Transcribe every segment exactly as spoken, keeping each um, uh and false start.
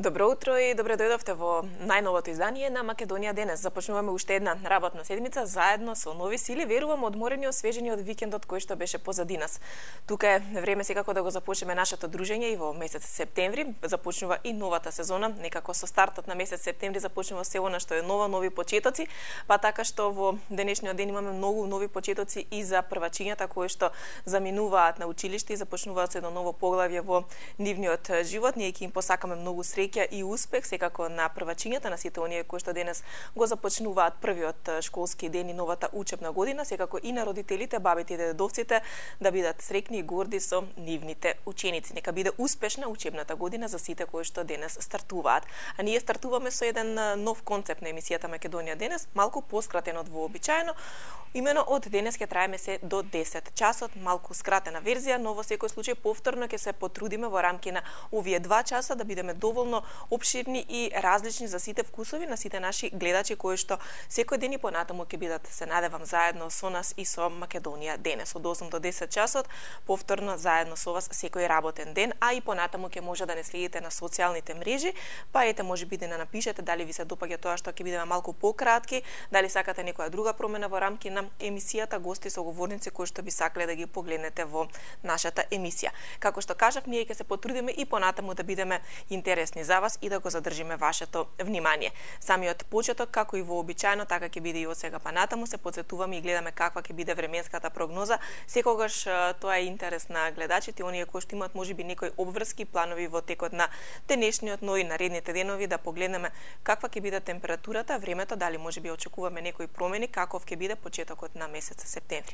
Добро утро и добре дојдовте во најновото издание на Македонија денес. Започнуваме уште една работна седмица заедно со нови сили, верувам одморени и освежени од викендот кој што беше позади нас. Тука е време секако да го започнеме нашето дружење и во месец септември започнува и новата сезона. Некако со стартот на месец септември започнува се она што е нова, нови почетоци, па така што во денешниот ден имаме многу нови почетоци и за првачињата кои што заминуваат на училиште и започнуваат едно ново поглавје во нивниот живот. Ние ќе им посакаме многу среќа и успех секако на првачињата, на сите оние кои што денес го започнуваат првиот школски ден и новата учебна година, секако и на родителите, бабите и дедовците да бидат среќни и горди со нивните ученици. Нека биде успешна учебната година за сите кои што денес стартуваат. А ние стартуваме со еден нов концепт на емисијата Македонија денес, малку поскратен од вообичаено. Имено од денес ќе траеме се до десет часот, малку скратена верзија, но во секој случај повторно ќе се потрудиме во рамки на овие два часа да бидеме доволно обширни и различни за сите вкусови на сите наши гледачи кои што секој ден и понатаму ќе бидат, се надевам, заедно со нас и со Македонија денес од осум до десет часот, повторно заедно со вас секој работен ден, а и понатаму ќе може да не следите на социјалните мрежи, па ете можеби да напишете дали ви се допаѓа тоа што ќе бидеме малку пократки, дали сакате некоја друга промена во рамки на емисијата, гости со говорници кои што би сакале да ги погледнете во нашата емисија. Како што кажав, ние ќе се потрудиме и понатаму да бидеме интересни за вас и да го задржиме вашето внимание. Самиот почеток, како и вообичаено, така ќе биде и од сега па натаму. Се подсетуваме и гледаме каква ќе биде временската прогноза. Секогаш тоа е интерес на гледачите, оние кои што имаат можеби некои обврски планови во текот на денешниот, но и наредните денови, да погледнеме каква ќе биде температурата, времето, дали можеби очекуваме некои промени, каков ќе биде почетокот на месец септември.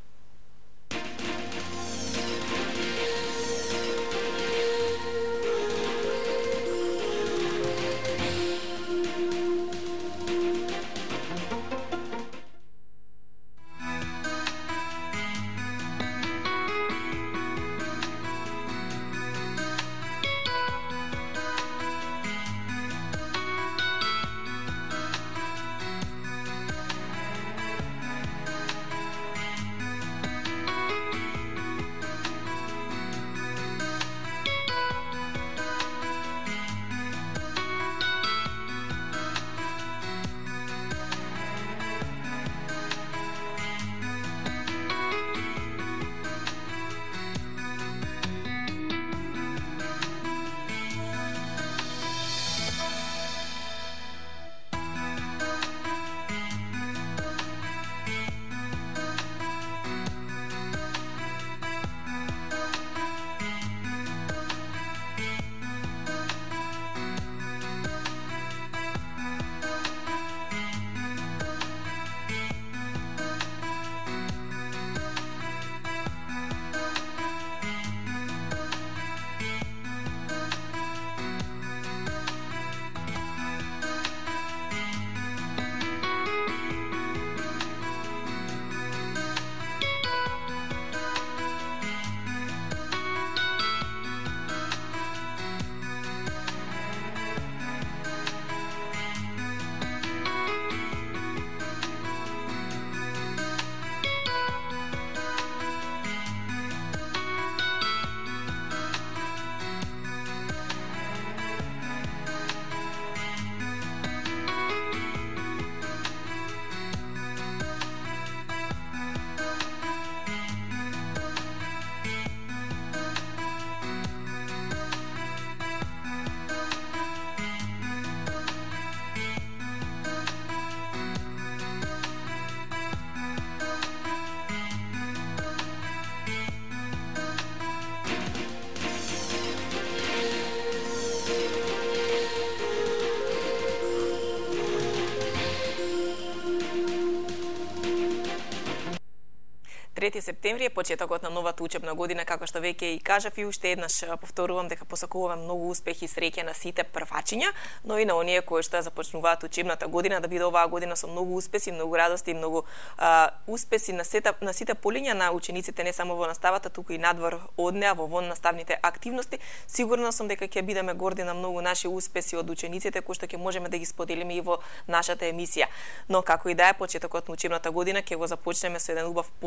трети септември е почетокот на новата учебна година, како што веќе и кажав и уште еднаш повторувам дека посакуваме многу успех и среќа на сите првачиња, но и на оние кои што започнуваат учебната година, да биде оваа година со многу успеси, многу радости и многу а, успеси на сите на сите полиња на учениците, не само во наставата, туку и надвор од неа во вон наставните активности. Сигурна сум дека ќе бидеме горди на многу наши успеси од учениците кои што ќе можеме да ги споделиме и во нашата емисија. Но како и да е, почетокот на учебната година ќе го започнеме со еден убав поздрав за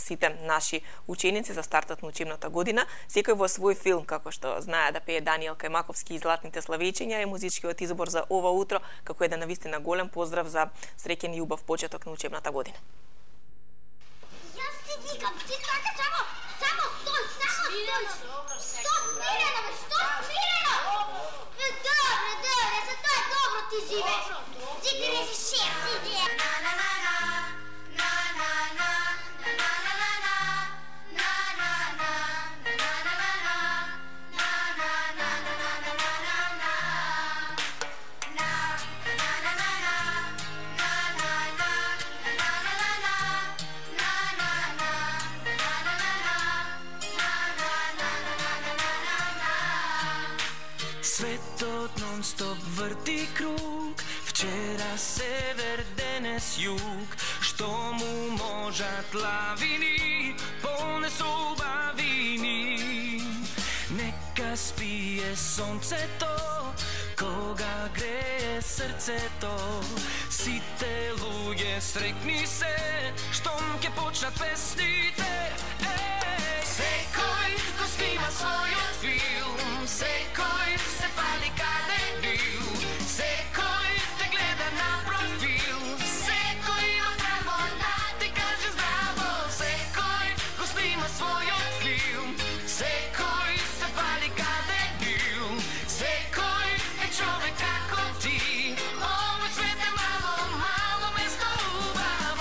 сите наши ученици за стартот на учебната година. Секој во свој филм, како што знае да пее Даниел Кајмаковски и Златните славејчиња, е музичкиот избор за ова утро, како еден навистина голем поздрав за среќен и убав почеток на учебната година. Јас ти викам, ти така само, само стој, само стој. Стоп, смирено, бе, стоп, смирено. Е, добре, добре, за тоа добро ти живееш. Ти ти режисер, ти ти. Светот нон-стоп врти круг, вчера север, денес југ, што му можат лавини, полне со убавини. Нека спие сонцето, кога грее срцето, сите луѓе срекни се, штом ке почнат песните. Еј, секој го снима својот филм, секој се фали каде бил, секој те гледа на профил, секој има право да ти каже здраво, секој го снима својот филм, секој се фали каде бил, секој е човек како ти, овој свет е мало, мало место убаво.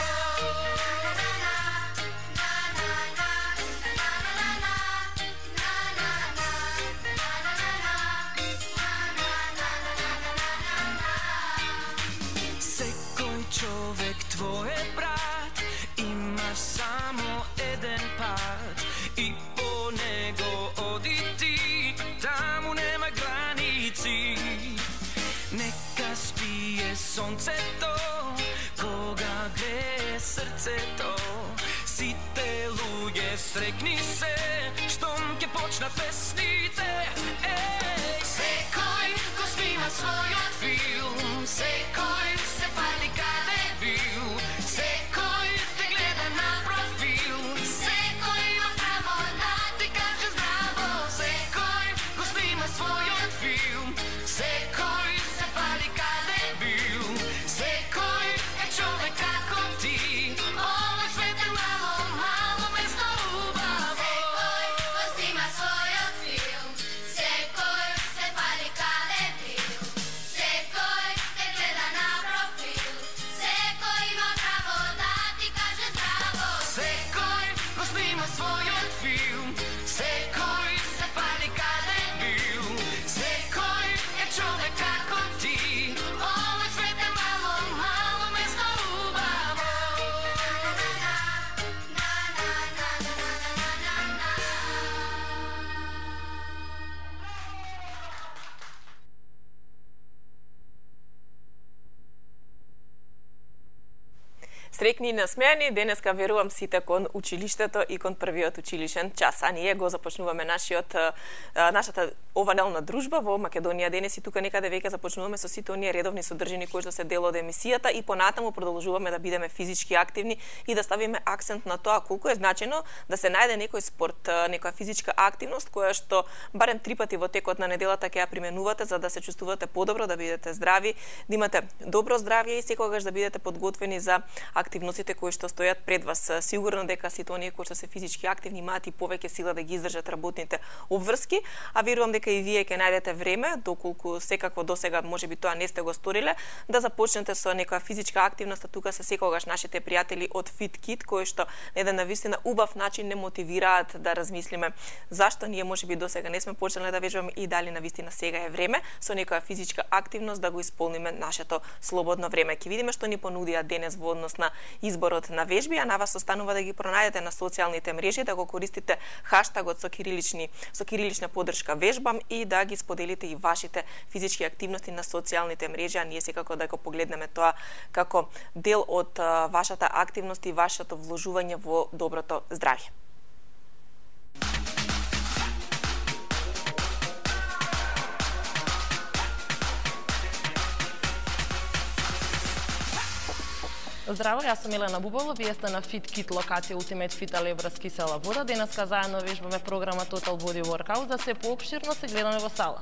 Човек твој е брат, има само еден пат и по него оди ти, таму нема граници. Нека спие сонцето, кога грее срцето, сите луѓе срекни се, штом ке почнат песните. Еј, секој го снима својот филм, секој се фали каде бил, секој те гледа на профил, секој има право да ти каже здраво, секој го снима својот филм, секој се фали каде бил, секој е човек како ти, овој свет е мало, мало место убаво. Секој го снима својот филм, секој се фали каде бил, секој те гледа на профил, секој има право да ти каже здраво, секој го снима својот филм, секој се фали каде бил, секој е човек како ти, овој свет е мало, мало место убаво. Срекни и насмејани, денеска верувам сите кон училиштето и кон првиот училишен час. А ние го започнуваме нашиот, нашата ова неделна дружба во Македонија денес и тука некаде веќе започнуваме со сите оние редовни содржини кои што се дел од емисијата и понатаму продолжуваме да бидеме физички активни и да ставиме акцент на тоа колку е значено да се најде некој спорт, некоја физичка активност која што барем три пати во текот на неделата ќе ја применувате за да се чувствувате подобро, да бидете здрави, да имате добро здравје и секогаш да бидете подготвени за активностите кои што стојат пред вас. Сигурно дека сите оние кои што се физички активни имаат и повеќе сила да ги издржат работните обврски, а верувам дека и вие ќе најдете време, доколку секако досега можеби тоа не сте го сториле, да започнете со некоја физичка активност, а тука се секогаш нашите пријатели од FitKit кои што на еден навистина убав начин не мотивираат да размислиме зашто ние можеби досега не сме почнале да вежбаме и дали навистина сега е време со некоја физичка активност да го исполниме нашето слободно време. Ќе видиме што ни понудија денес во однос на изборот на вежби, а на вас останува да ги пронајдете на социјалните мрежи, да го користите хаштагот со кирилични со кирилична поддршка вежбам и да ги споделите и вашите физички активности на социјалните мрежи, а ние секако да го погледнеме тоа како дел од вашата активност и вашето вложување во доброто здравје. Здраво, јас сум Елена Бубало, вие сте на Fit Kit локација Ultimate Fit Алебра кисела вода. Денеска заедно вежбаме програма Total Body Workout, за се поопширно се гледаме во сала.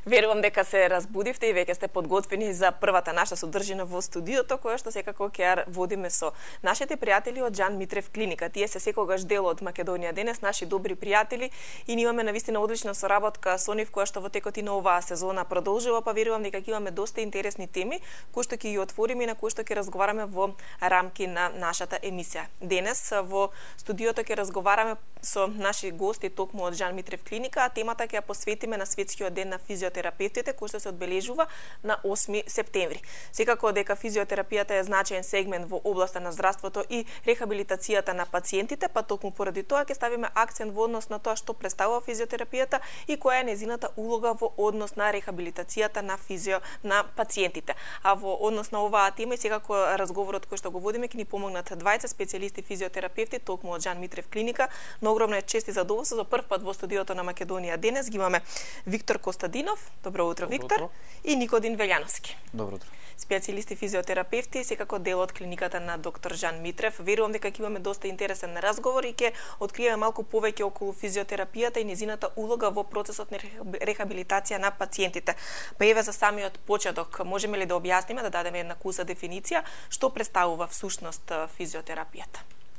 Верувам дека се разбудивте и веќе сте подготвени за првата наша содржина во студиото, која што секако ќе ја водиме со нашите пријатели од Жан Митрев клиника. Тие се секогаш дел од Македонија денес, наши добри пријатели, и ние имаме навистина одлична соработка со нив, која што во текот и на оваа сезона продолжува, па верувам дека ќе имаме доста интересни теми кои што ќе ги отвориме и на кои што ќе разговараме во рамки на нашата емисија. Денес во студиото ќе разговараме со наши гости токму од Жан Митрев клиника, а темата ќе ја посветиме на Светскиот ден на физиотерапевтите, кој што се одбележува на осми септември. Секако дека физиотерапијата е значаен сегмент во областа на здравството и рехабилитацијата на пациентите, па токму поради тоа ќе ставиме акцент во однос на тоа што представува физиотерапијата и која е нејзината улога во однос на рехабилитацијата на физио на пациентите. А во однос на оваа тема и секако разговорот кој што го водиме ќе ни помогнат двајца специјалисти физиотерапевти токму од Жан Митрев клиника. На огромна чест и задоволство за прв пат во студиото на Македонија денес ги имаме Виктор Костадинов. Добро утро, Добро Виктор. Утро. И Никодин Велјановски. Добро утро. Специјалисти физиотерапевти, секако дел од клиниката на доктор Жан Митрев. Верувам дека ќе имаме доста интересен разговор и ќе откриеме малку повеќе околу физиотерапијата и незината улога во процесот на рехабилитација на пациентите. Па еве за самиот почеток, можеме ли да објасниме, да дадеме една куса дефиниција што представува всушност физиотерапијата?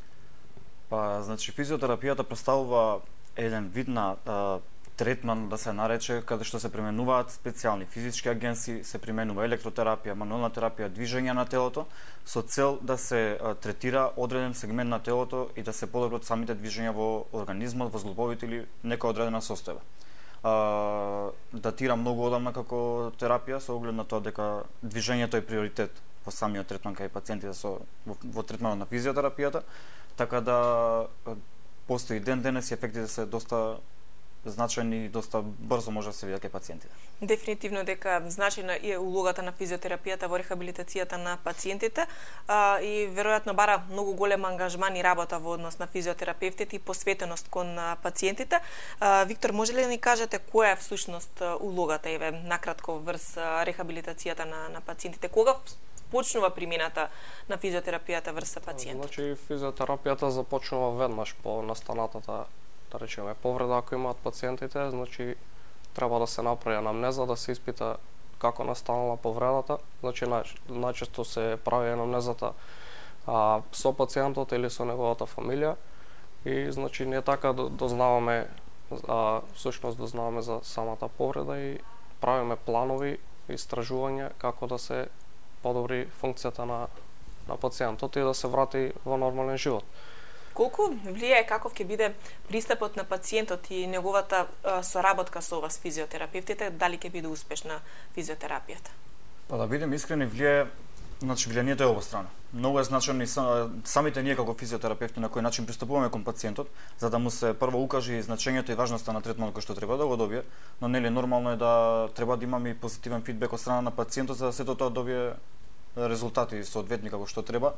Па, значи физиотерапијата представува еден вид на а, третман, да се нарече, каде што се применуваат специјални физички агенси, се применува електротерапија, мануелна терапија, движење на телото, со цел да се а, третира одреден сегмент на телото и да се подобрат самите движења во организмот, во зглобовите или нека одредена состојба. А, датира многу одамна како терапија, со оглед на тоа дека движењето е приоритет во самиот третман кај пациентите со во, во третманот на физиотерапијата, така да постои ден денес и ефектите се доста значајни и доста брзо може да се видат кај пациентите. Дефинитивно дека значајна е улогата на физиотерапијата во рехабилитацијата на пациентите а, и веројатно бара многу голем ангажман и работа во однос на физиотерапевтите и посветеност кон пациентите. А, Виктор, може ли да ни кажете која е всушност улогата, еве накратко, врз рехабилитацијата на, на пациентите? Кога почнува примената на физиотерапијата врз пациентот? Значи физиотерапијата започнува веднаш по настанатата, да речеме, повреда ако имаат пациентите, значи треба да се направи анамнеза, да се испита како настанала повредата. Значи најчесто се прави анамнезата а, со пациентот или со неговата фамилија и значи ние така дознаваме, а, всушност дознаваме за самата повреда и правиме планови истражувања како да се подобри функцијата на на пациентот и да се врати во нормален живот. Колку влијае каков ќе биде пристапот на пациентот и неговата а, соработка со вас физиотерапевтите, дали ќе биде успешна физиотерапијата? Па да бидем искрени, влијае, значи влијанието е обострано. Многу е значено и самите ние како физиотерапевти на кој начин пристапуваме кон пациентот, за да му се прво укаже значењето и важноста на третманот кој што треба да го добие, но нели нормално е да треба да имаме и позитивен фидбек од страна на пациентот за да сето тоа добие резултати соодветни како што треба.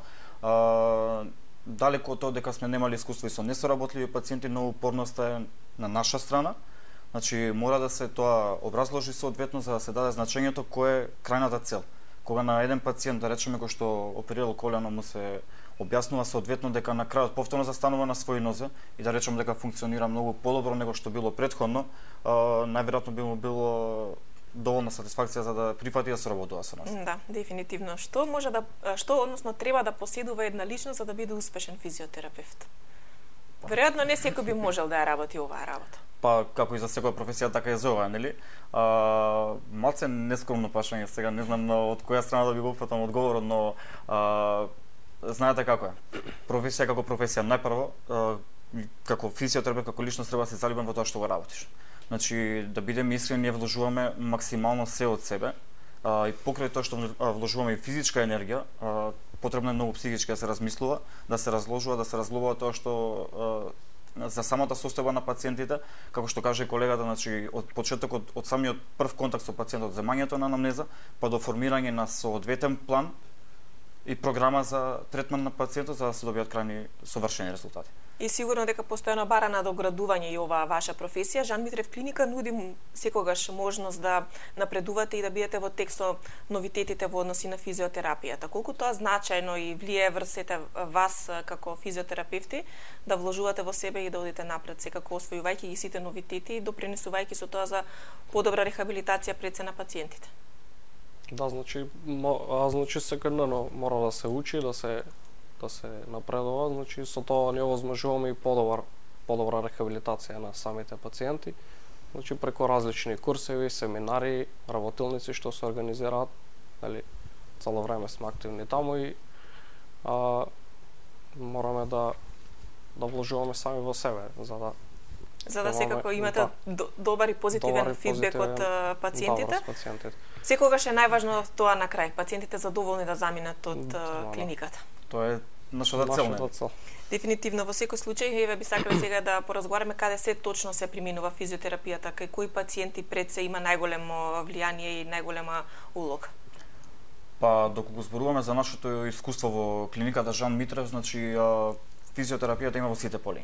А, далеко од тоа дека сме немали искуство и со несоработливи пациенти, но упорноста е на наша страна. Значи мора да се тоа образложи соодветно за да се даде значењето кој е крајната цел. Кога на еден пациент, да речеме, кој што оперирал колено, му се објаснува соодветно дека на крајот повторно застанува на своји нозе и да речеме дека функционира многу подобро него што било претходно, најверојатно би му било доволна сатисфакција за да прифати да се работува со нас. Да, дефинитивно. Што може да што односно треба да поседува една личност за да биде успешен физиотерапевт? Веројатно не секој би можел да ја работи оваа работа. Па како и за секоја професија така и за оваа, нели? А, малце нескромно прашање сега, не знам од која страна да би го фатам одговорот, но а, знаете како е. Професија како професија, најпрво а, како физиотерапевт, како личност треба да се залюбен во тоа што го работиш. Значи, да бидеме искрени, ние вложуваме максимално се од себе а, и покрај тоа што вложуваме и физичка енергија, а, потребно е многу психички да се размислува, да се разложува, да се разглобува тоа што а, за самата состојба на пациентите, како што каже колегата, значи од почетокот, од самиот прв контакт со пациентот, земањето на анамнеза, па до формирање на соодветен план и програма за третман на пациентот за да се добијат крајни совршени резултати. И сигурно дека постојано бара надоградување и оваа ваша професија. Жан Митрев клиника нуди секогаш можност да напредувате и да бидете во текст со новитетите во односи на физиотерапијата. Колку тоа значајно и влијае врз сите вас како физиотерапевти да вложувате во себе и да одите напред, секако освојувајќи ги сите новитети и допринесувајќи со тоа за подобра рехабилитација пред се на пациентите. Да, значи, а, значи секојдневно мора да се учи, да се да се напредува, значи со тоа ние овозможуваме и подобар подобра рехабилитација на самите пациенти, значи преку различни курсеви, семинари, работилници што се организираат, нели, цело време сме активни таму и а, мораме да да вложуваме сами во себе за да за да секако имате да, добар и позитивен добар и фидбек позитивен, од пациентите. Да, пациентите. Секогаш е најважно тоа на крај, пациентите задоволни да заминат од да, клиниката. Тоа е нашата цел. цел. Дефинитивно во секој случај еве би сакале сега да поразговараме каде се точно се приминува физиотерапијата, кај кои пациенти пред се има најголемо влијание и најголема улога. Па доколку зборуваме за нашето искуство во клиниката Жан Митрев, значи физиотерапијата има во сите полиња.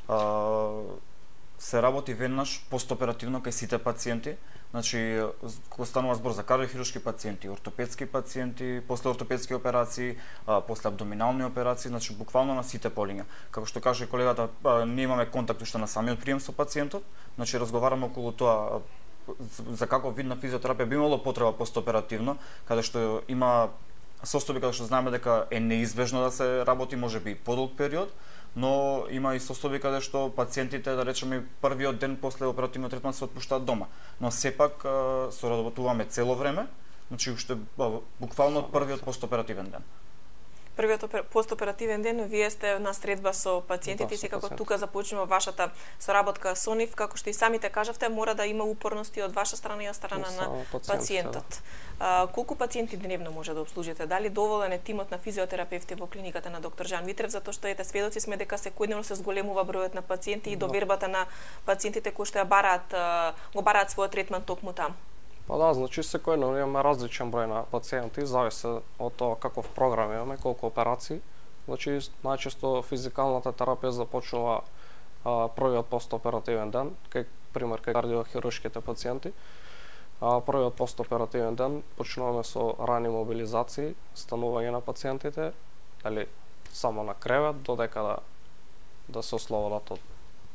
Се работи веднаш постоперативно кај сите пациенти, значи кога станува збор за кардиохируршки пациенти, ортопедски пациенти, после ортопедски операции, а, после абдоминални операции, значи буквално на сите полиња. Како што каже колегата, а, ние имаме контакт уште на самиот прием со пациентот, значи разговараме околу тоа за каков вид на физиотерапија би имало потреба постоперативно, каде што има состојби каде што знаеме дека е неизбежно да се работи можеби подолг период, но има и состојби каде што пациентите, да речеме, првиот ден после оперативниот третман се отпуштаат дома, но сепак соработуваме цело време, значи уште буквално од првиот постоперативен ден. Првиот постоперативен ден вие сте на средба со пациентите да, и секако пациент. тука започнува вашата соработка со нив, како што и самите кажавте, мора да има упорност и од ваша страна и од страна на пациентот. А, колку пациенти дневно може да обслужите? Дали доволен е тимот на физиотерапевти во клиниката на доктор Жан Митрев, затоа што ете сведоци сме дека секојдневно се зголемува бројот на пациенти и довербата на пациентите кои што ја бараат, го бараат својот третман токму таму? Па да, значи секојдневно имаме различен број на пациенти, зависи од тоа каков програм имаме, колку операции. Значи најчесто физикалната терапија започнува а, првиот постоперативен ден, кај пример кај кардиохируршките пациенти. А, првиот постоперативен ден почнуваме со рани мобилизации, станување на пациентите, или само на кревет додека да да се ослободат од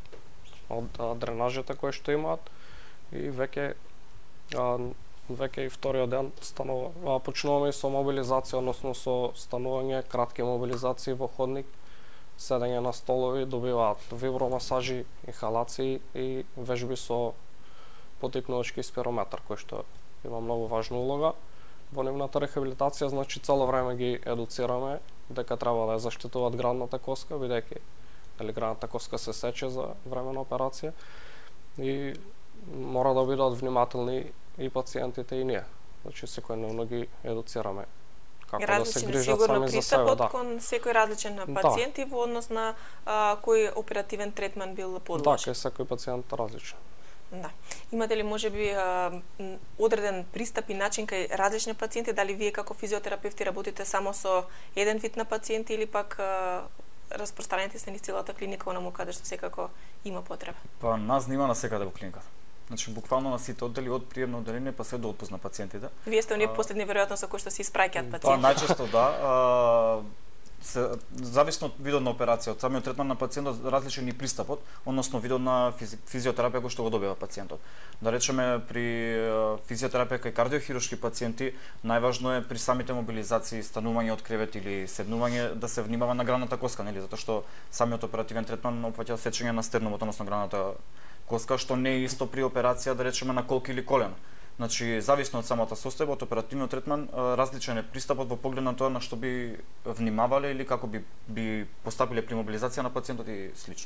од дренажите кои што имаат и веќе А, веќе и вториот ден станува, а, почнуваме со мобилизација, односно со станување, кратки мобилизации во ходник, седење на столови, добиваат вибромасажи, инхалации и вежби со потикнувачки спирометар, кој што има многу важна улога во нивната рехабилитација, значи цело време ги едуцираме дека треба да ја заштитуваат градната коска, бидејќи дали градната коска се сече за време на операција и мора да бидат внимателни и пациентите и ние. Значи секојдневно ги едуцираме како да се грижат сами за себе, да. Кон секој различен пациент да. И во однос на а, кој оперативен третман бил подложен. Да, кај секој пациент различен. Да. Имате ли можеби а, одреден пристап и начин кај различни пациенти, дали вие како физиотерапевти работите само со еден вид на пациенти или пак а, распространети се низ целата клиника онаму каде што секако има потреба? Па нас нема на секаде во клиниката. Значи буквално на сите оддели од приемно одделение па се до отпуск на пациентите. Вие сте оние последни веројатно со кои што се испраќаат пациенти. Па најчесто да. А, се зависно од видот на операција, од самиот третман на пациентот различен и пристапот, односно видот на физи, физиотерапија кој што го добива пациентот. Да речеме при физиотерапија кај кардиохируршки пациенти најважно е при самите мобилизации, станување од кревет или седнување да се внимава на градната коска, нели, затоа што самиот оперативен третман опфаќа сечење на стернумот, односно градната коска, што не е исто при операција, да речеме, на колки или колено. Значи, зависно од самата состојба, од оперативниот третман, различен е пристапот во поглед на тоа на што би внимавале или како би, би постапиле при мобилизација на пациентот и слично.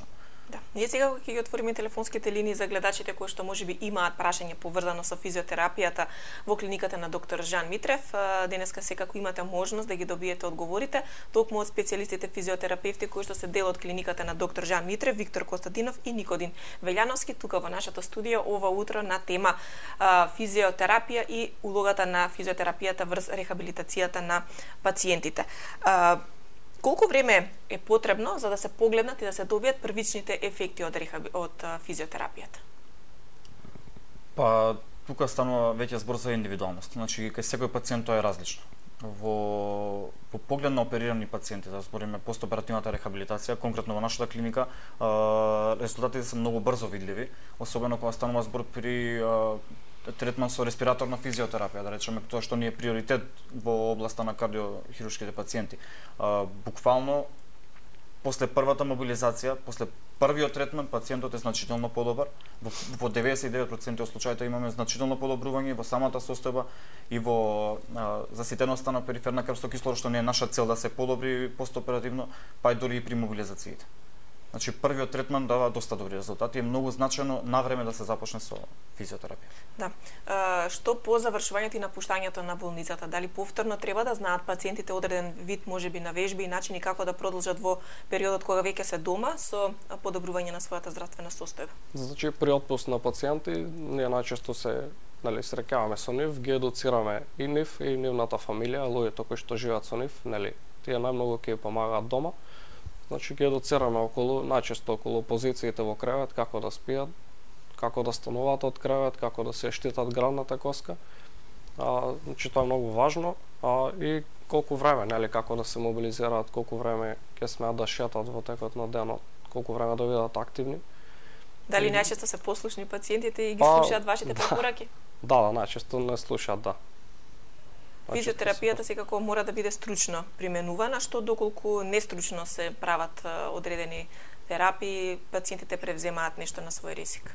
Да. Ние сега ќе ги отвориме телефонските линии за гледачите кои што можеби имаат прашање поврзано со физиотерапијата во клиниката на доктор Жан Митрев. Денеска секако имате можност да ги добиете одговорите токму од специјалистите физиотерапевти кои што се дел од клиниката на доктор Жан Митрев, Виктор Костадинов и Никодин Велјановски тука во нашето студио ова утро на тема а, физиотерапија и улогата на физиотерапијата врз рехабилитацијата на пациентите. А, Колку време е потребно за да се погледнат и да се добијат првичните ефекти од рехаби... од физиотерапијата? Па тука станува веќе збор за индивидуалност. Значи кај секој пациент тоа е различно. Во по поглед на оперирани пациенти, да збориме постоперативната рехабилитација, конкретно во нашата клиника, резултатите се многу брзо видливи, особено кога станува збор при третман со респираторна физиотерапија, да речеме тоа што ни е приоритет во областа на кардиохируршките пациенти. А, буквално после првата мобилизација, после првиот третман, пациентот е значително подобар. Во, во деветдесет и девет проценти од случаите имаме значително подобрување во самата состојба и во а, заситеноста на периферна крвсто кислород, што не е наша цел да се подобри постоперативно, па и дори и при мобилизациите. Значи првиот третман дава доста добри резултати, е многу значајно на време да се започне со физиотерапија. Да. А, што по завршувањето и напуштањето на болницата, дали повторно треба да знаат пациентите одреден вид можеби на вежби и начини како да продолжат во периодот кога веќе се дома со подобрување на својата здравствена состојба? Значи при отпуск на пациенти ние најчесто се нели среќаваме со нив, ги едуцираме и нив и нивната фамилија, луѓето кои што живеат со нив, нели тие најмногу ќе помагаат дома. Значи ги едуцираме околу, најчесто околу позициите во кревет, како да спијат, како да стануваат од кревет, како да се штитат градната коска. А, значи тоа е многу важно, а и колку време, нели, како да се мобилизираат, колку време ќе смеат да шетат во текот на денот, колку време да бидат активни. Дали најчесто се послушни пациентите и ги па, слушаат вашите препораки? Да, да, најчесто не слушаат, да. Физиотерапијата секако мора да биде стручно применувана, што доколку нестручно се прават одредени терапии, пациентите превземаат нешто на свој ризик.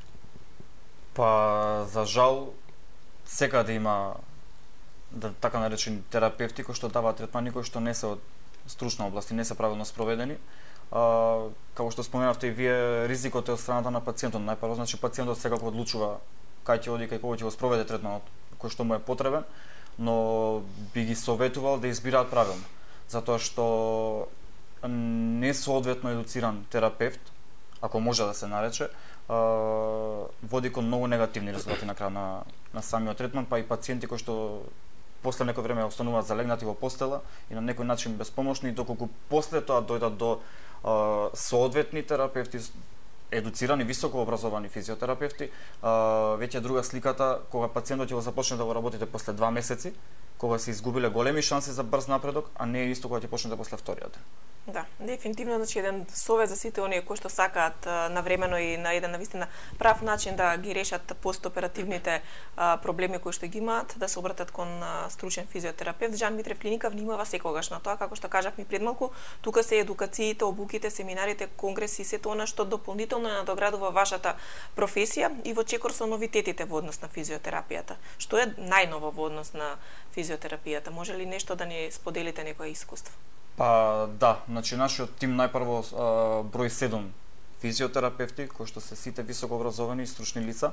Па за жал секаде има да така наречени терапевти кои што даваат третмани кои што не се од стручна област и не се правилно спроведени. А, како што споменавте и вие, ризикот е од страната на пациентот. Најпрво, значи пациентот секако одлучува кај ќе оди, кај кого ќе го спроведе третманот кој што му е потребен, но би ги советувал да избираат правилно, затоа што несоодветно едуциран терапевт, ако може да се нарече, води кон многу негативни резултати на крај на, на самиот третман, па и пациенти кои што после некој време остануваат залегнати во постела и на некој начин безпомошни, доколку после тоа дојдат до а, соодветни терапевти, едуцирани, високо образовани физиотерапевти, а, веќе друга сликата кога пациентот ќе го започне да го работите после два месеци, кога се изгубиле големи шанси за брз напредок, а не е исто кога ќе почнете после вториот ден. Да, дефинитивно, значи еден совет за сите оние кои што сакаат навремено и на еден навистина прав начин да ги решат постоперативните а, проблеми кои што ги имаат, да се обратат кон а, стручен физиотерапевт. Жан Митрев клиника внимава секогаш на тоа, како што кажавме пред малку, тука се едукациите, обуките, семинарите, конгреси, сето она што дополнително надоградува вашата професија и во чекор со новитетите во однос на физиотерапијата. Што е најново во однос на физиотерапијата? Може ли нешто да ни споделите, некое искуство? Па да, значи нашиот тим најпрво а, број седум физиотерапевти кои што се сите високо образовани и стручни лица.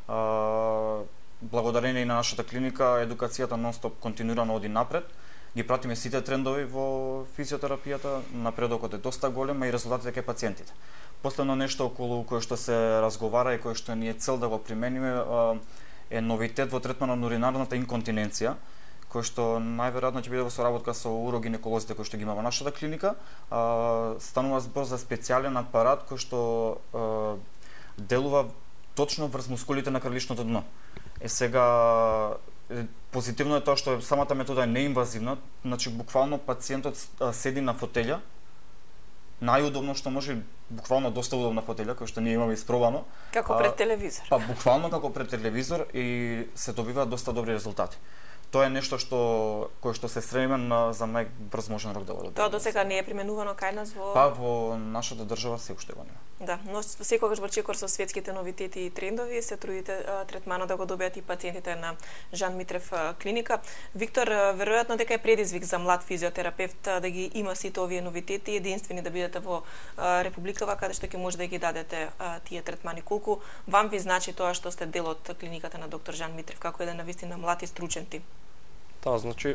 А, благодарение и на нашата клиника едукацијата нон-стоп континуирано оди напред. Ги пратиме сите трендови во физиотерапијата, напредокот е доста голем, а и резултатите кај пациентите. Последно нешто околу кое што се разговара и кое што ни е цел да го примениме е новитет во третманот на уринарната инконтиненција, кој што најверојатно ќе биде во соработка со урогинеколозите кои што ги има во нашата клиника. А, станува збор за специјален апарат кој што а, делува точно врз мускулите на крвличното дно. Е сега позитивно е тоа што самата метода е неинвазивна, значи буквално пациентот седи на фотелја, најудобно што може, буквално доста удобна фотелја која што ние имаме испробано. Како пред телевизор. Па буквално како пред телевизор и се добиваат доста добри резултати. тоа е нешто што кое што се стремиме на за најбрз можен рок да го добиеме. Тоа досега не е применувано кај нас во Па во нашата држава се уште го нема. Да, но секогаш во чекор со светските новитети и трендови се трудите третманот да го добијат и пациентите на Жан Митрев клиника. Виктор, веројатно дека е предизвик за млад физиотерапевт да ги има сите овие новитети, единствени да бидете во Републикава каде што ќе може да ги дадете тие третмани. Колку вам ви значи тоа што сте дел од клиниката на доктор Жан Митрев, како еден навистина млад и стручен тим? Тоа значи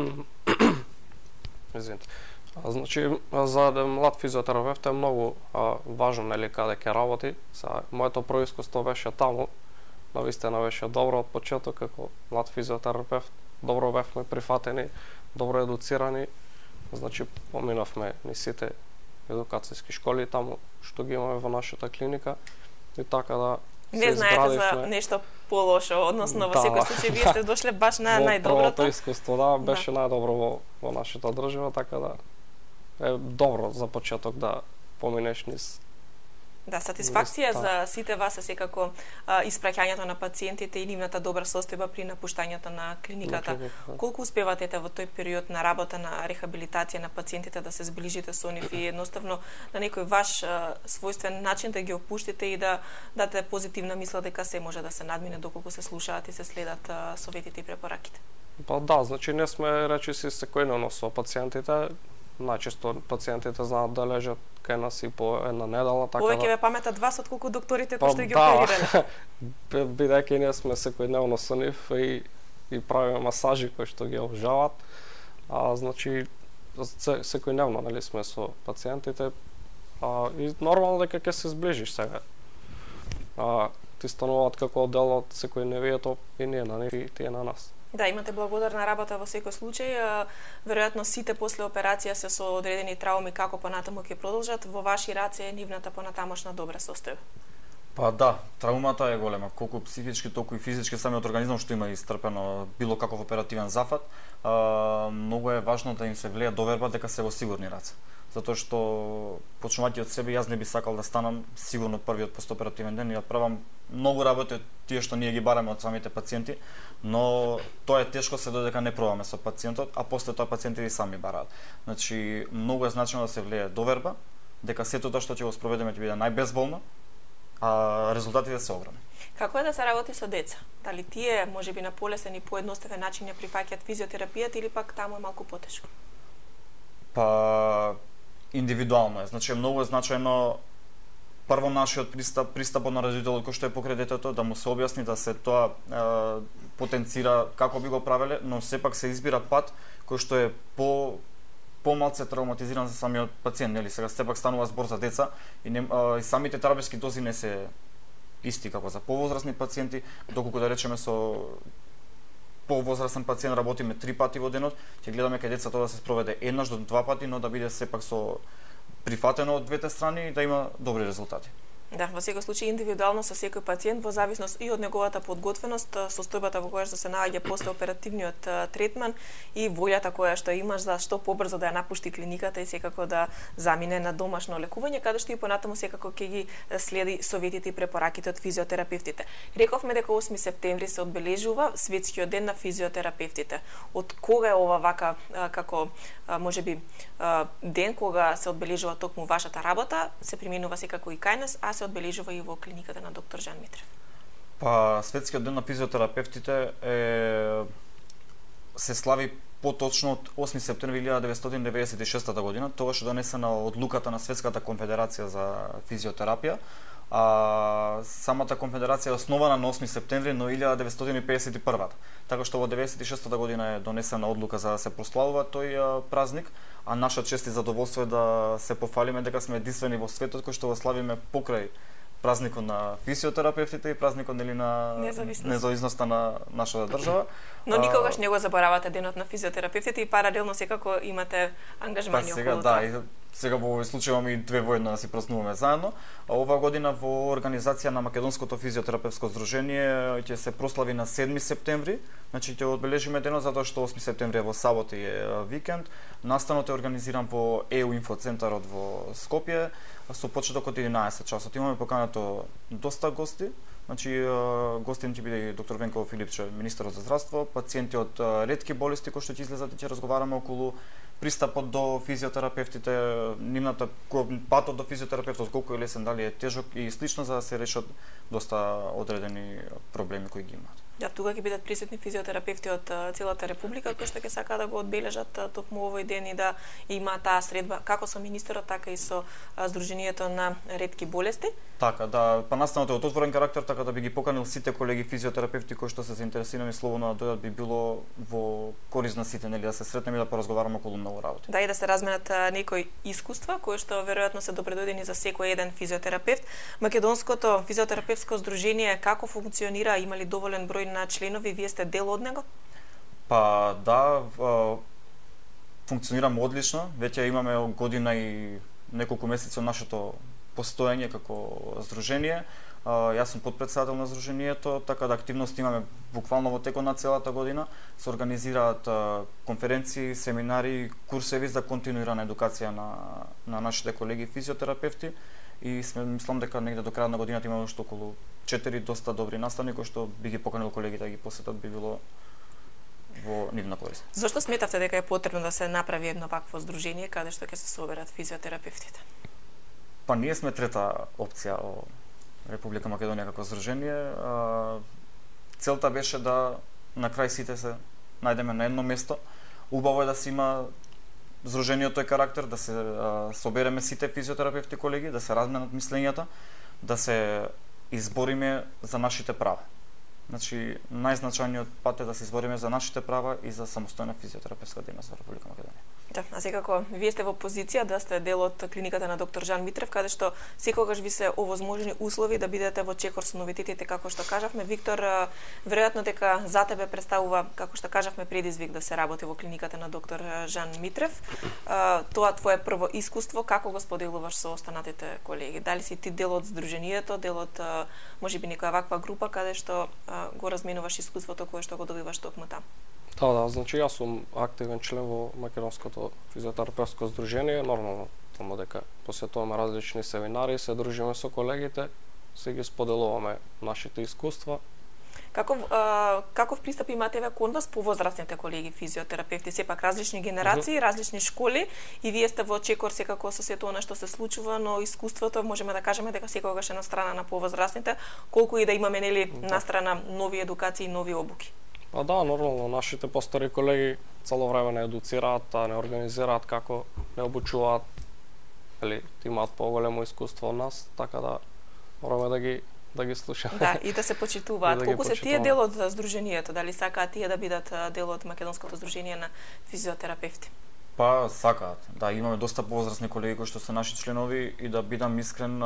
Извинете. Значи, за млад физиотерапевт е многу а, важно нели каде ќе работи. Са, моето прво искуство беше таму. Навистина беше добро од почеток како млад физиотерапевт. Добро бевме прифатени, добро едуцирани. Значи, поминавме ни сите едукацијски школи таму што ги имаме во нашата клиника. И така да не знаете за нешто полошо, односно во секој случај вие сте дошле баш на најдоброто. Во искуство, да, беше да. најдобро во, во нашата држава, така да е добро за почеток да поминеш низ. Да, сатисфакција низ, за сите вас е секако а, испраќањето на пациентите и нивната добра состојба при напуштањето на клиниката. На клиника, да. Колку успевате во тој период на работа на рехабилитација на пациентите да се зближите со нив и едноставно на некој ваш а, својствен начин да ги опуштите и да дадете позитивна мисла дека се може да се надмине доколку се слушаат и се следат а, советите и препораките? Па да, значи не сме речиси секојдневно со пациентите. Најчесто пациентите знаат да лежат кај нас и по една недела, така Повеќе да... ве паметат вас отколку докторите па, кои што ги да, оперирале. Бидејќи ние сме секојдневно со нив и, и правиме масажи кои што ги обжават. А значи секојдневно нели сме со пациентите. А, и нормално дека ќе се зближиш сега. А, ти стануваат како дел од секојдневието и ние на нив и тие на нас. Да, имате благодарна работа во секој случај. Веројатно сите после операција се со одредени трауми како понатаму ќе продолжат. Во ваши раце е нивната понатамошна добра состојба. Па да, траумата е голема, колку психички, толку и физички, самиот организам што има истрпено било каков оперативен зафат. А, многу е важно да им се влие доверба дека се во сигурни раце. Затоа што почнувајќи од себе, јас не би сакал да станам сигурно првиот постоперативен ден и да правам многу работи тие што ние ги бараме од самите пациенти, но тоа е тешко се додека не пробаме со пациентот, а после тоа пациентите сами бараат. Значи, многу е значено да се влие доверба, дека сето тоа што ќе го спроведеме ќе биде најбезболно, а резултатите се огромни. Како е да се работи со деца? Дали тие можеби на полесен и поедноставен начин ја прифаќаат физиотерапијата или пак таму е малку потешко? Па индивидуално е. Значи, многу е значајно прво нашиот пристап, пристапот на родителот кој што е покрај детето, да му се објасни да се тоа е, потенцира како би го правеле, но сепак се избира пат кој што е по помалце травматизиран за самиот пациент, нели? Сега сепак станува збор за деца и, не, а, и самите терапевски дози не се исти како за повозрасни пациенти, доколку да речеме со повозрасен пациент работиме три пати во денот, ќе гледаме кај децата да се спроведе еднаш до два пати, но да биде сепак со прифатено од двете страни и да има добри резултати. Да, во секој случај индивидуално со секој пациент во зависност и од неговата подготвеност, состојбата во која што се наоѓа после оперативниот третман и волјата која што имаш за што побрзо да ја напушти клиниката и секако да замине на домашно лекување, каде што и понатаму секако ќе ги следи советите и препораките од физиотерапевтите. Рековме дека осми септември се одбележува светскиот ден на физиотерапевтите. Од кога е ова вака како можеби ден кога се одбележува токму вашата работа, се применува секако и кај нас, а се одбележува и во клиниката на доктор Жан Митрев? Па, светскиот ден на физиотерапевтите е се слави поточно од осми септември илјадесетстотини деветдесет и шеста година, тогаш е донесена одлуката на Светската конфедерација за физиотерапија. А самата конфедерација е основана на осми септември, но илјадесетстотини педесет и прва. Така што во деветдесет и шеста година е донесена одлука за да се прославува тој а, празник, а наша чест и задоволство е да се пофалиме дека сме единствени во светот кој што го славиме покрај празникот на физиотерапевтите и празникот нели на независност. независноста на нашата држава. Но никогаш не го заборавате денот на физиотерапевтите и паралелно секако имате ангажмани па, сега, околу да, тоа. И сега во овој случај имаме и две воедно да си празнуваме заедно. А оваа година во организација на Македонското физиотерапевско здружение ќе се прослави на седми септември. Значи ќе одбележиме денот затоа што осми септември е во сабота и е викенд. Настанот е организиран во ЕУ инфоцентарот во Скопје со почеток од единаесет часот. Имаме поканато доста гости, Значи гостин ќе биде и доктор Венко Филипче, министерот за здравство, пациенти од ретки болести кои што ќе излезат и ќе разговараме околу пристапот до физиотерапевтите, нивната патот до физиотерапевтот, колку е лесен, дали е тежок и слично, за да се решат доста одредени проблеми кои ги имаат. Да, тука ќе бидат присутни физиотерапевти од целата република кои што ќе сакаат да го одбележат токму овој ден и да има таа средба како со министерот, така и со Сдруженијето на ретки болести. Така, да, па настанот е од отворен карактер, така да би ги поканил сите колеги физиотерапевти кои што се заинтересирани слободно да дојдат, би било во корист на сите, нели, да се сретнеме и да поразговараме околу многу работи. Да, и да се разменат некои искуства кои што веројатно се добредојдени за секој еден физиотерапевт. Македонското физиотерапевтско здружение како функционира, има ли доволен број на членови, вие сте дел од него? Па да, функционираме одлично, веќе имаме година и неколку месеци од нашето постоење како здружение. Јас сум подпредседател на здружението, така да активности имаме буквално во текот на целата година. Се организираат конференции, семинари, курсеви за континуирана едукација на, на нашите колеги физиотерапевти и сме, мислам дека негде до крајот на годината имаме уште околу четири доста добри наставни кои што би ги поканил колегите да ги посетат, би било во нивна корист. Зошто сметавте дека е потребно да се направи едно вакво здружение каде што ќе се соберат физиотерапевтите? Па ние сме трета опција во Република Македонија како здружение. Целта беше да на крај сите се најдеме на едно место. Убаво е да се има здружениот тој карактер, да се собереме сите физиотерапевти колеги, да се разменат мислењата, да се избориме за нашите права. Значи, најзначајниот пат е да се избориме за нашите права и за самостојна физиотерапевтска дејност во Република Македонија. Да, а секако вие сте во позиција да сте дел од клиниката на доктор Жан Митрев, каде што секогаш ви се овозможени услови да бидете во чекор со новитетите, како што кажавме. Виктор, веројатно дека за тебе представува, како што кажавме, предизвик да се работи во клиниката на доктор Жан Митрев. Тоа твое прво искуство, како го споделуваш со останатите колеги? Дали си ти дел од здруженијето, дел од можеби некоја ваква група каде што го разменуваш искуството кое што го добиваш токму таму? Да, да, значи јас сум активен член во Македонското физиотерапевтско здружение, нормално таму дека посетуваме различни семинари, се дружиме со колегите, се ги споделуваме нашите искуства. Каков а, каков пристап имате ве кон вас повозрастните колеги физиотерапевти, сепак различни генерации, uh -huh. различни школи и вие сте во чекор секако со сето она што се случува, но искуството можеме да кажеме дека секогаш е на страна на повозрастните, колку и да имаме нели да. на страна нови едукации и нови обуки. Па да, нормално, нашите постари колеги цело време не едуцираат, а не организираат како не обучуваат, или имаат поголемо искуство од нас, така да мораме да ги да ги слушаме. Да, и да се почитуваат. Да колку се тие дел од здруженијето, дали сакаат тие да бидат дел од Македонското здружение на физиотерапевти? Па сакаат. Да, имаме доста повозрастни колеги кои што се наши членови и да бидам искрен,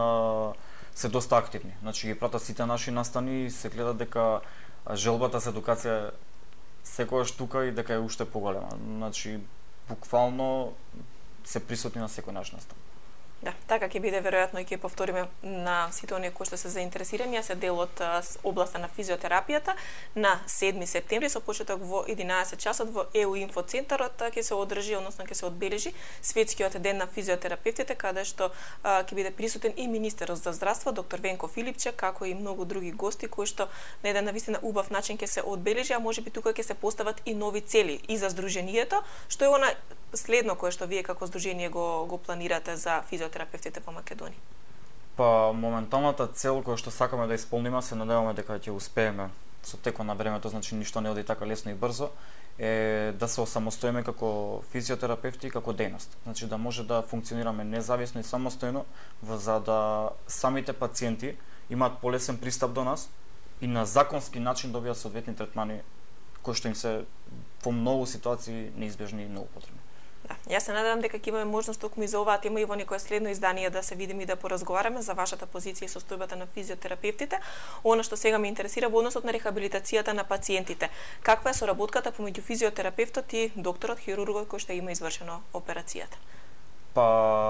се доста активни. Значи ги пратат сите наши настани и се гледа дека желбата за едукација секогаш тука и дека е уште поголема. Значи буквално се присутни на секој наш настан. Да, така ќе биде веројатно и ќе повториме на сите оние кои што се заинтересирани, а се дел од областа на физиотерапијата на седми септември со почеток во единаесет часот во ЕУ инфоцентарот ќе се одржи, односно ќе се одбележи светскиот ден на физиотерапевтите, каде што ќе биде присутен и министерот за здравство доктор Венко Филипче, како и многу други гости кои што на еден навистина убав начин ќе се одбележи, а можеби тука ќе се постават и нови цели и за здруженијето, што е она следно кое што вие како здружение го го планирате за физиотерапевтите во Македонија? Па моменталната цел која што сакаме да исполниме, се надеваме дека ќе успееме со текот на времето, значи ништо не оди така лесно и брзо, е да се осамостоиме како физиотерапевти и како дејност. Значи да може да функционираме независно и самостојно, за да самите пациенти имаат полесен пристап до нас и на законски начин добијат соодветни третмани кои што им се во многу ситуации неизбежни и многу потребни. Да, јас се надевам дека ќе имаме можност токму и за оваа тема и во некое следно издание да се видиме и да поразговараме за вашата позиција и состојбата на физиотерапевтите. Она што сега ме интересира во односот на рехабилитацијата на пациентите. Каква е соработката помеѓу физиотерапевтот и докторот, хирургот кој што има извршено операцијата? Па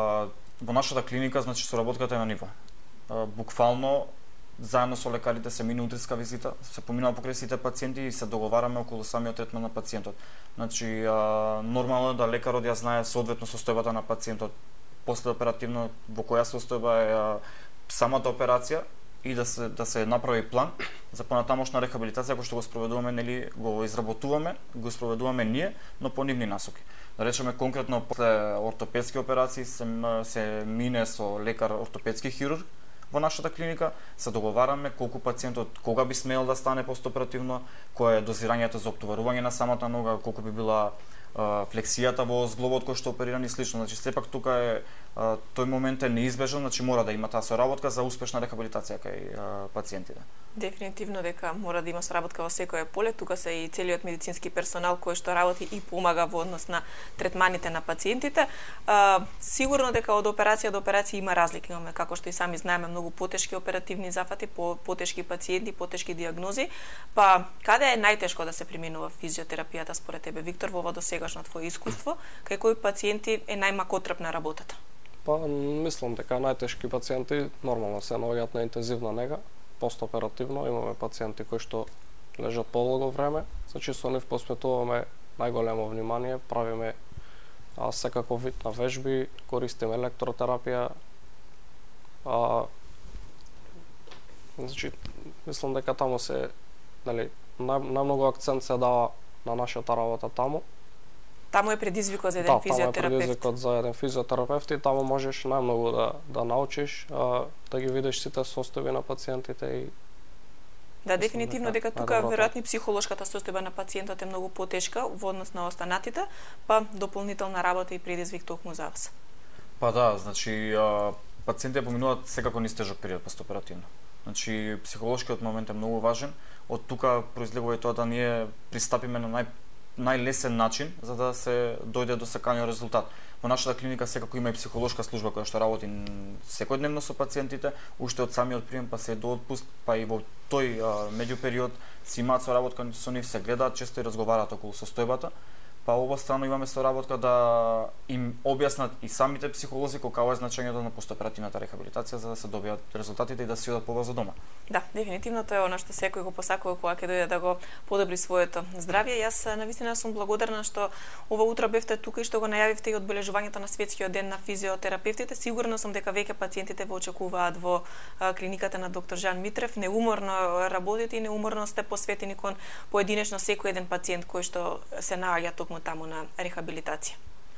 во нашата клиника, значи соработката е на ниво. Буквално заедно со лекарите се минува утринска визита, се поминува покрај сите пациенти и се договараме околу самиот третман на пациентот. Значи, а, нормално е да лекарот ја знае соодветно состојбата на пациентот, после оперативно во која состојба е а, самата операција и да се да се направи план за понатамошна рехабилитација кој што го спроведуваме, нели го изработуваме, го спроведуваме ние, но по нивни насоки. Да речеме конкретно после ортопедски операции се, се мине со лекар ортопедски хирург во нашата клиника, се договараме колку пациентот кога би смел да стане постоперативно, кое е дозирањето за обтоварување на самата нога, колку би била а, флексијата во зглобот кој што опериран и слично. Значи сепак тука е а, тој момент е неизбежен, значи мора да има таа соработка за успешна рехабилитација кај а, пациентите. Дефинитивно дека мора да има соработка во секое поле, тука се и целиот медицински персонал кој што работи и помага во однос на третманите на пациентите. А, сигурно дека од операција до операција има разлики, имаме како што и сами знаеме многу потешки оперативни зафати, по потешки пациенти, потешки диагнози. Па каде е најтешко да се применува физиотерапијата според тебе, Виктор, во ова досегашно твое искуство, кај кои пациенти е најмакотрпна работата? Па мислам дека најтешки пациенти нормално се наоѓаат на интензивна нега. Постоперативно имаме пациенти кои што лежат подолго време, значи со нив посветуваме најголемо внимание, правиме а, секаков вид на вежби, користиме електротерапија. А, значи мислам дека таму се, нели, најмногу акцент се дава на нашата работа таму. Таму е предизвикот за еден да, физиотерапевт. Таму е предизвикот за еден физиотерапевт и таму можеш најмногу да да научиш, а, да ги видиш сите состојби на пациентите и Да, дефинитивно дека тука веројатно и психолошката состојба на пациентот е многу потешка во однос на останатите, па дополнителна работа и предизвик токму за вас. Па да, значи а, пациентите поминуваат секако низ тежок период постоперативно. Значи психолошкиот момент е многу важен. Од тука произлегува и тоа да ние пристапиме на нај најлесен начин за да се дојде до саканиот резултат. Во нашата клиника секако има и психолошка служба која што работи секојдневно со пациентите, уште од самиот прием па се до отпуст, па и во тој меѓупериод си имаат соработка со нив, се гледаат често и разговараат околу состојбата. Па обострано имаме соработка да им објаснат и самите психолози колку е значењето на постоперативната рехабилитација за да се добијат резултатите и да си одат побрзо дома. Да, дефинитивно тоа е она што секој го посакува кога ќе дојде да го подобри своето здравје. Јас навистина сум благодарна што ова утро бевте тука и што го најавивте и одбележувањето на светскиот ден на физиотерапевтите. Сигурно сум дека веќе пациентите во очекуваат во клиниката на доктор Жан Митрев. Неуморно работите и неуморно сте посветени кон поединечно секој еден пациент кој што се наоѓа токму таму на рехабилитација.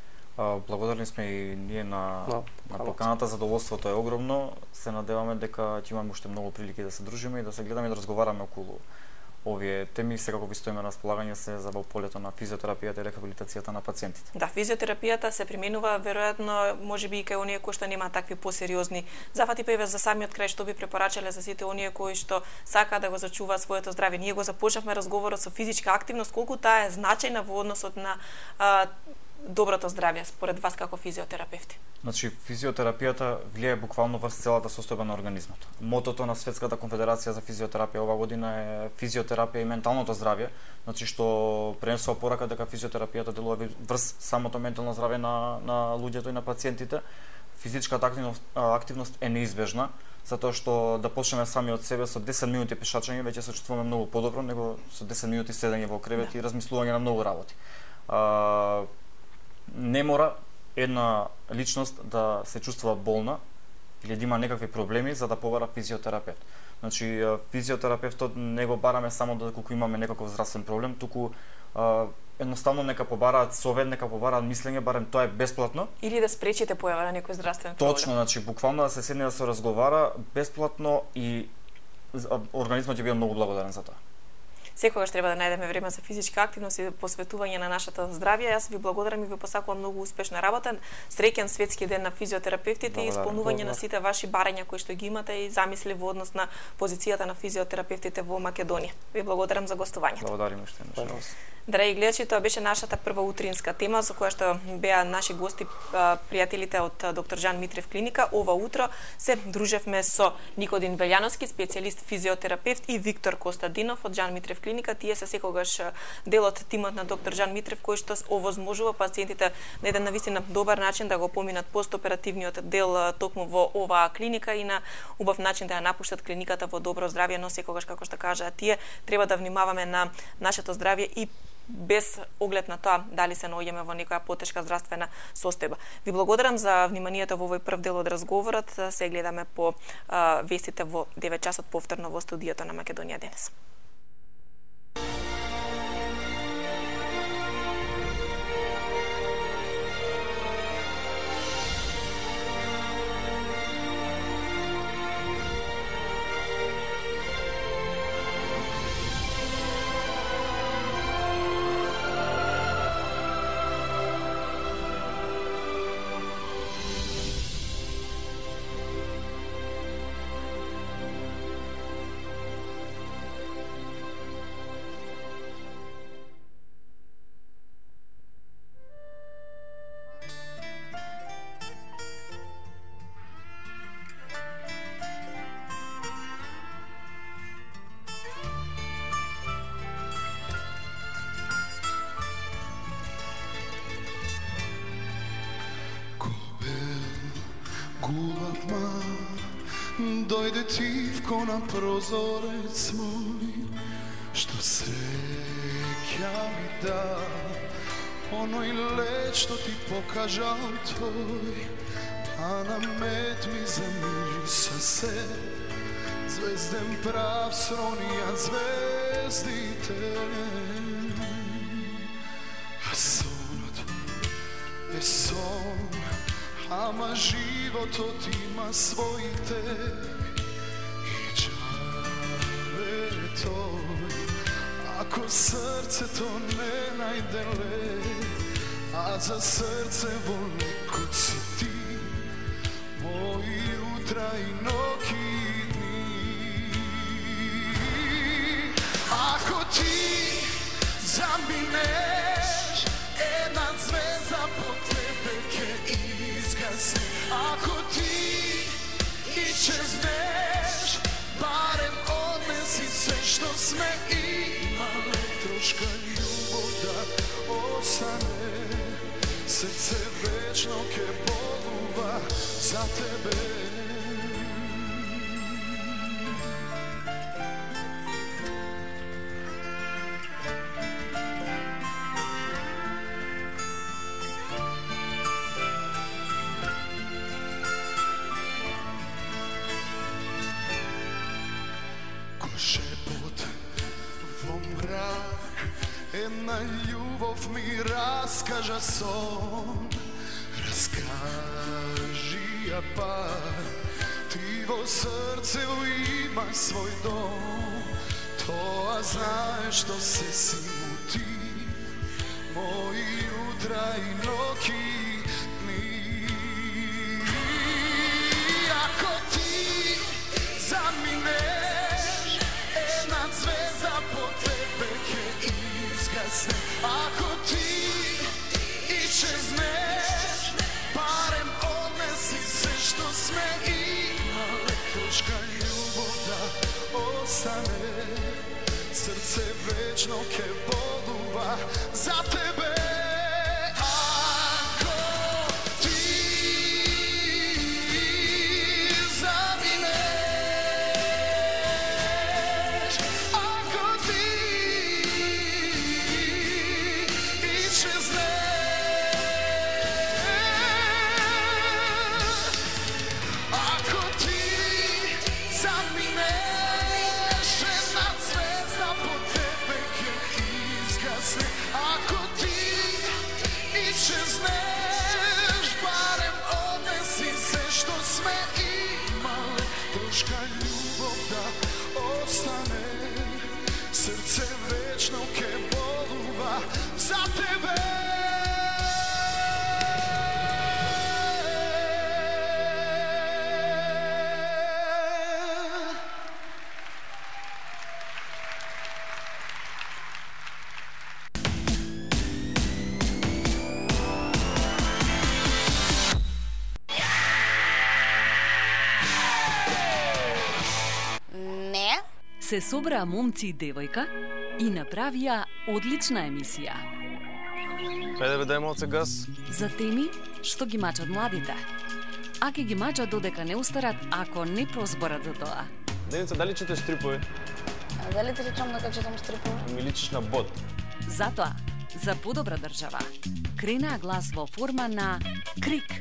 А, благодарни сме и ние на, no, на поканата, задоволството е огромно. Се надеваме дека ќе имаме уште многу прилики да се дружиме и да се гледаме и да разговараме околу овие теми. Секако ви стоиме на располагање се за во полето на физиотерапијата и рехабилитацијата на пациентите. Да, физиотерапијата се применува веројатно можеби и кај оние кои што нема такви посериозни зафати, па и за самиот крај што би препорачале за сите оние кои што сакаат да го зачуваат своето здравје. Ние го започнавме разговорот со физичка активност, колку таа е значајна во односот на а, доброто здравје според вас како физиотерапевти? Значи, физиотерапијата влијае буквално врз целата состојба на организмот. Мотото на Светската конфедерација за физиотерапија ова година е физиотерапија и менталното здравје, значи што пренесува порака дека физиотерапијата делува врз самото ментално здравје на на луѓето и на пациентите. Физичката активност, активност е неизбежна, затоа што да почнеме сами од себе со десет минути пешачење веќе се чувствуваме многу подобро него со десет минути седење во кревет да. и размислување на многу работи. А, не мора една личност да се чувствува болна или да има некакви проблеми за да побара физиотерапевт. Значи, физиотерапевтот не го бараме само доколку имаме некаков здравствен проблем, туку а, едноставно нека побараат совет, нека побараат мислење, барем тоа е бесплатно. Или да спречите појава на некој здравствен проблем. Точно, значи буквално да се седне да се разговара бесплатно и организмот ќе биде многу благодарен за тоа. Секогаш треба да најдеме време за физичка активност и посветување на нашето здравје. Јас ви благодарам и ви посакувам многу успешна работа. Среќен светски ден на физиотерапевтите и исполнување на сите ваши барања кои што ги имате и замисли во однос на позицијата на физиотерапевтите во Македонија. Ви благодарам за гостувањето. Благодарим уште еднаш. Драги гледачи, тоа беше нашата прва утринска тема за која што беа наши гости, пријателите од доктор Жан Митрев клиника. Ова утро се дружевме со Никодин Велјановски, специјалист физиотерапевт, и Виктор Костадинов од Жан Митрев клиника. Тие се секогаш дел од тимот на доктор Жан Митрев кој што овозможува пациентите на еден навистина добар начин да го поминат постоперативниот дел токму во оваа клиника и на убав начин да ја напуштат клиниката во добро здравје, но секогаш како што кажаа тие треба да внимаваме на нашето здравје и без оглед на тоа дали се наоѓаме во некоја потешка здравствена состојба. Ви благодарам за вниманието во овој прв дел од разговорот. Се гледаме по а, вестите во девет часот повторно во студиото на Македонија денес. Дојде тивко на прозорец мој, што среќа ми да, оној лед што ти покажал тој, а на мет ми замижи со се, звезден прав сронија звездите. А сонот е сон, ама животот има своите и чале тој, ако срцето не најде лед, а за срце волникот си ти, мои утра и ноќи и дни. Ако ти заминеш, една звезда по тебе ќе изгаси. Ако ти исчезнеш, барем однеси се што сме имале, трошка љубов да остане, срце вечно ќе болува за тебе. Една љубов ми раскажа сон, раскажи ја пар, ти во срцево има свој дом, тоа знаеш што се симути, мои утра и ноќи дни. Ако ти заминеш, една звезда по тебе ќе изгасне. Ако ти исчезнеш, барем однеси се што сме имале, трошка љубов да остане, срце вечно ќе болува за тебе. Срце вечно ќе болува за тебе. Се собраа момци и девојка и направија одлична емисија. Хајде бе, дај малце газ. За теми што ги мачат младите. А ке ги мачат додека не устарат, ако не прозборат за тоа. Деница, дали четеш стрипови? А дали ти речам дека четам стрипови? Ми личиш на бот. Затоа, за подобра држава, кренеа глас во форма на крик.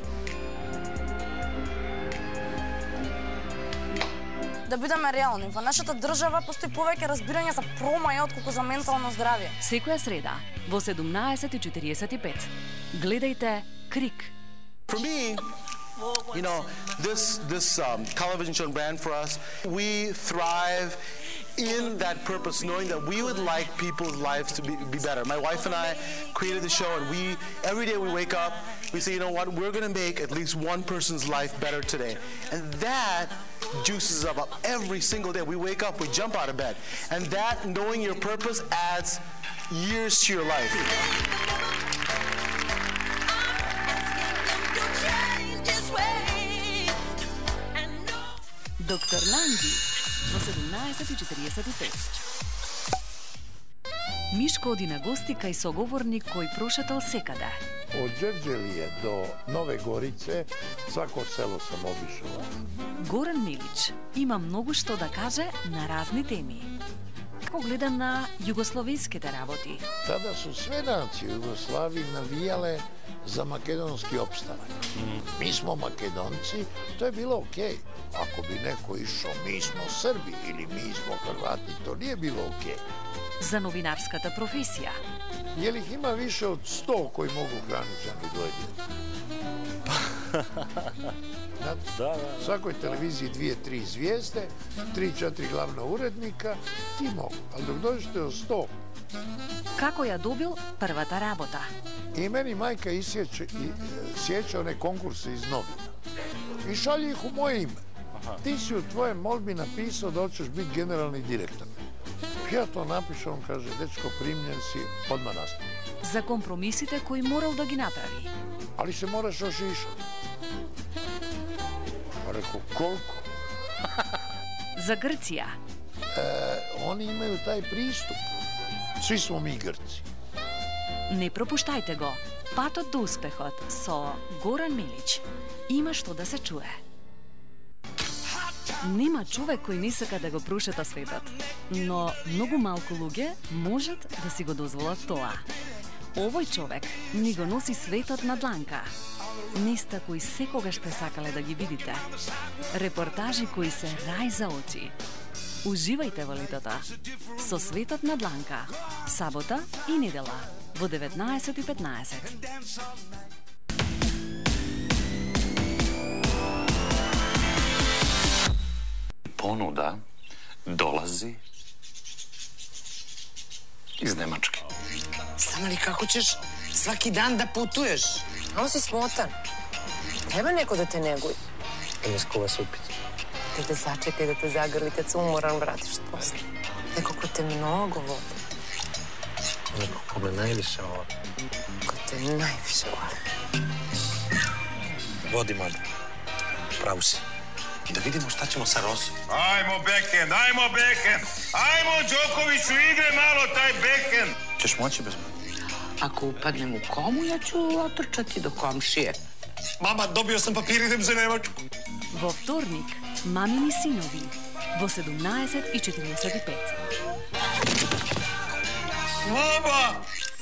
Да бидеме реални, во нашата држава постои повеќе разбирање за промаја отколку за ментално здравје. Секоја среда во седумнаесет и четириесет и пет. Гледајте Крик. For me, you know, this this um, television show brand for us, we thrive in that purpose, knowing that we would like people's lives to be, be better. My wife and I created the show, and we every day we wake up, we say, you know what, we're going to make at least one person's life better today, and that juices us up every single day. We wake up, we jump out of bed, and that knowing your purpose adds years to your life. Доктор Нанги во седумнаесет и четириесет и пет. Мишко оди на гости кај соговорник кој прошетал секаде. Од Џерџелија до Нове Горице, свако село сам обишол. Горан Милич има многу што да каже на разни теми. Како гледа на југословенските работи? Тада су све нации Југославии навијале за македонски опстанак. Mi smo Makedonci, to je bilo okej. Ako bi neko išao, mi smo Srbi ili mi smo Hrvati, to nije bilo okej. За новинарската професија. Je li ih ima više od sto koji mogu hraniti žanu dvoje djece? Da, da. Svakoj televiziji dvije, tri zvijezde, tri, četiri glavna urednika, ti mogu. Ali dok dođete do sto... Како ја добил првата работа? I meni majka isjeća, i, sjeća one konkurse iz novina. I šalje ih u moje ime. Ti si u tvojem molbi napisao da hoćeš biti generalni direktor. Ja to napišem, on kaže, dečko, primljen si, odmah nastavim. За компромисите кои морал да ги направи. Ali se moraš ošišati. Pa rekao, koliko? За Грција. E, oni imaju taj pristup. Svi smo mi Grci. Не пропуштајте го. Патот до успехот со Горан Милич. Има што да се чуе. Нема човек кој не сака да го прошета светот, но многу малку луѓе можат да си го дозволат тоа. Овој човек ни го носи светот на дланка. Места кои секогаш сте сакале да ги видите. Репортажи кои се рај за очи. Уживајте во летото со светот на дланка. Сабота и недела во деветнаесет и петнаесет. Ponuda dolazi iz Nemačke. Stano li kako ćeš svaki dan da putuješ? On si smotan. Treba neko da te neguje. Ili skova supiti. Da te sačeka i da te zagrli kad se umoran vratiš s posla. Neko ko te mnogo voli. Neko ko me najviše voli. Ko te najviše voli. Vodi, mada. Pravu si. Da vidimo šta ćemo sa Rosom. Ajmo, backhand, ajmo, backhand. Ajmo, Đokoviću, igre malo taj backhand. Ćeš moći bez mene? Ako upadnem u komu, ja ću otrčati do komšije. Mama, dobio sam papir, idem za Nemačku. Во вторник, Мамини синови, во седумнаесет и четириесет и пет. Мама!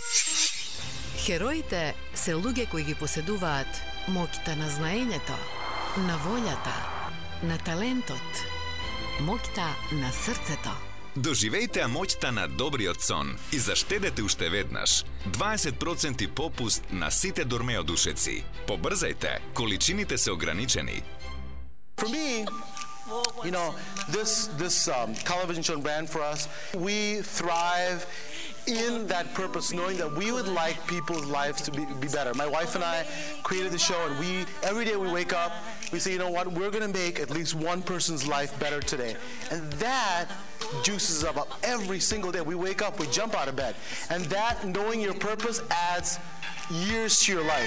Хероите се луѓе кои ги поседуваат моќта на знаењето, на волјата, на талентот, моќта на срцето. Доживејте моќта на добриот сон и заштедете уште веднаш дваесет проценти попуст на сите дормеодушеци. Побрзајте, количините се ограничени. For me, you know, this this um, television show brand for us, we thrive in that purpose, knowing that we would like people's lives to be, be better. My wife and I created the show, and we every day we wake up, we say, you know what, we're going to make at least one person's life better today, and that juices us up every single day. We wake up, we jump out of bed, and that knowing your purpose adds years to your life.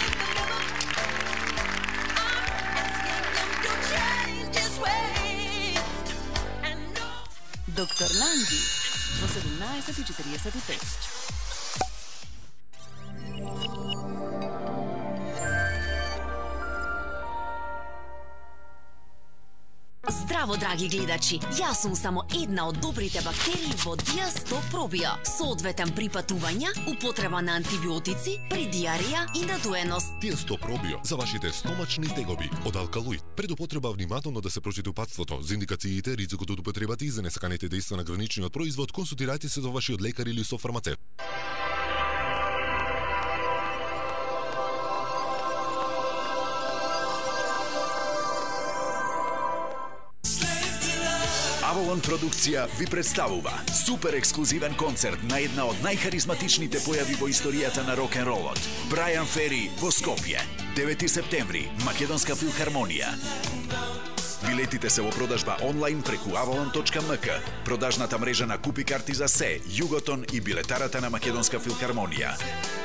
Доктор Нанги во седумнаесет и четириесет и пет. Здраво, драги гледачи! Јас сум само една од добрите бактерии во Диасто пробио. Соодветен при патувања, употреба на антибиотици, при диарија и надуеност. Диасто пробио за вашите стомачни тегоби од алкалоид. Пред употреба внимателно да се прочита упатството. За индикациите, ризикот од употребата и за несаканите дејства на граничниот производ, консултирајте се со вашиот лекар или со фармацевт. Авалон продукција ви представува супер ексклузивен концерт на една од најхаризматичните појави во историјата на рок-н-ролот. Брайан Фери во Скопје. девети септември, Македонска филхармонија. Билетите се во продажба онлайн преку avalon точка ем ка, продажната мрежа на купи карти за се, Југотон и билетарата на Македонска филхармонија.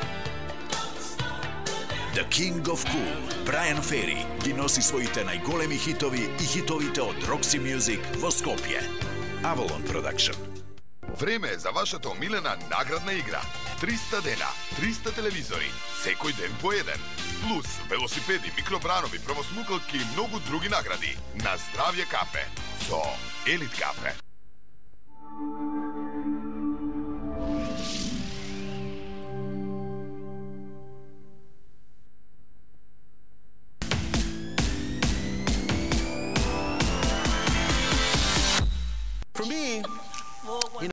The King of Cool, Брайан Фери, ги носи своите најголеми хитови и хитовите од Roxy Music во Скопје. Avalon Production. Време е за вашата омилена наградна игра. триста дена, триста телевизори, секој ден по еден. Плюс велосипеди, микробранови, правосмукалки и многу други награди. На здравје кафе. Со Елит кафе.